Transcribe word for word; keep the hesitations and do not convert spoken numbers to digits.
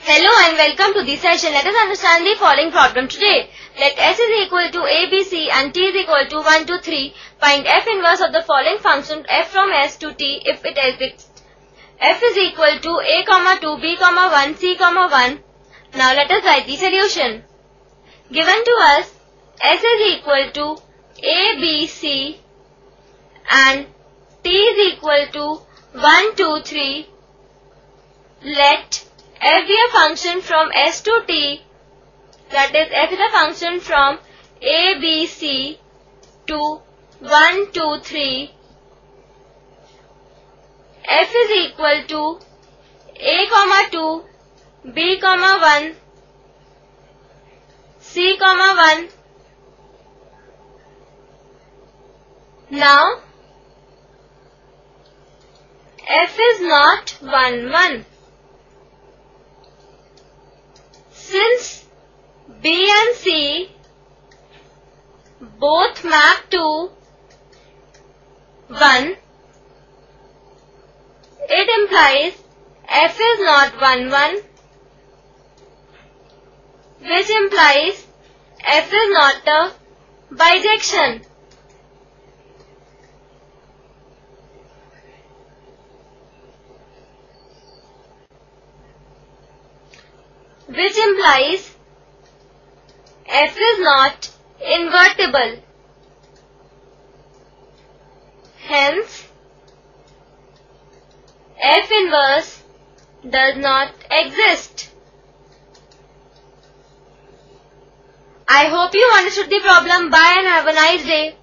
Hello and welcome to this session. Let us understand the following problem today. Let S is equal to A, B, C and T is equal to one, two, three. Find f inverse of the following function f from S to T if it exists. F is equal to A, comma two, B, comma one, C, comma one. Now let us write the solution. Given to us, S is equal to A, B, C and T is equal to one, two, three. Let f be a function from S to T, that is f is a function from A, B, C to one, two, three. F is equal to A, comma two, B, comma one, C, comma one. Now, f is not one, one. Since B and C both map to one, it implies f is not one, one, which implies f is not a bijection. Which implies f is not invertible. Hence, f inverse does not exist. I hope you understood the problem. Bye and have a nice day.